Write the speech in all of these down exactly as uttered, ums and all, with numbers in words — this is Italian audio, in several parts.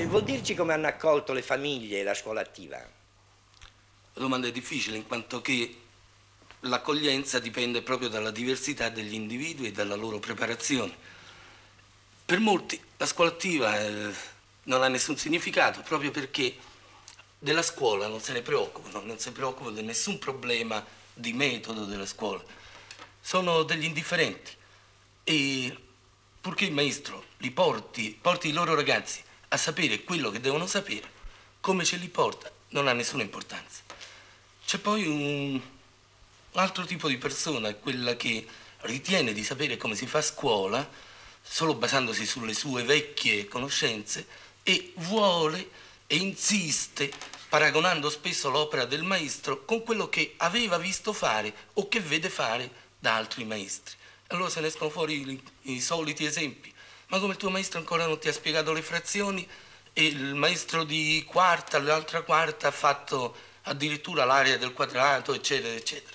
vuol dirci come hanno accolto le famiglie e la scuola attiva? La domanda è difficile in quanto che l'accoglienza dipende proprio dalla diversità degli individui e dalla loro preparazione. Per molti la scuola attiva eh, non ha nessun significato proprio perché della scuola non se ne preoccupano, non si preoccupano di nessun problema di metodo della scuola. Sono degli indifferenti e purché il maestro li porti, porti i loro ragazzi a sapere quello che devono sapere, come ce li porta non ha nessuna importanza. C'è poi un altro tipo di persona, quella che ritiene di sapere come si fa a scuola solo basandosi sulle sue vecchie conoscenze e vuole e insiste paragonando spesso l'opera del maestro con quello che aveva visto fare o che vede fare da altri maestri. Allora se ne escono fuori i, i soliti esempi. Ma come il tuo maestro ancora non ti ha spiegato le frazioni e il maestro di quarta, l'altra quarta ha fatto addirittura l'area del quadrato, eccetera, eccetera.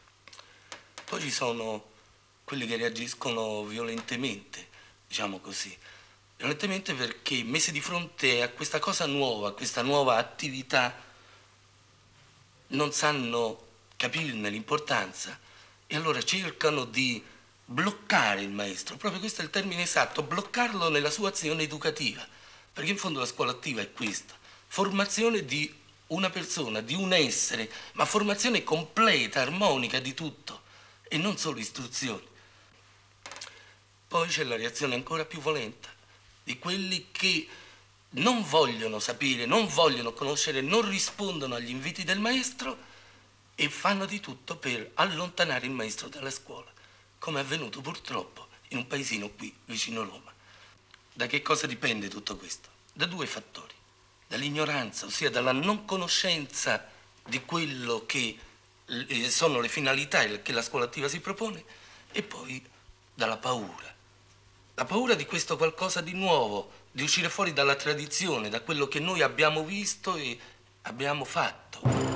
Poi ci sono quelli che reagiscono violentemente, diciamo così. Violentemente perché messi di fronte a questa cosa nuova, a questa nuova attività, non sanno capirne l'importanza e allora cercano di bloccare il maestro. Proprio questo è il termine esatto, bloccarlo nella sua azione educativa. Perché in fondo la scuola attiva è questa, formazione di una persona, di un essere, ma formazione completa, armonica di tutto e non solo istruzioni. Poi c'è la reazione ancora più violenta di quelli che non vogliono sapere, non vogliono conoscere, non rispondono agli inviti del maestro e fanno di tutto per allontanare il maestro dalla scuola, come è avvenuto purtroppo in un paesino qui vicino Roma. Da che cosa dipende tutto questo? Da due fattori. Dall'ignoranza, ossia dalla non conoscenza di quello che sono le finalità che la scuola attiva si propone e poi dalla paura. La paura di questo qualcosa di nuovo, di uscire fuori dalla tradizione, da quello che noi abbiamo visto e abbiamo fatto.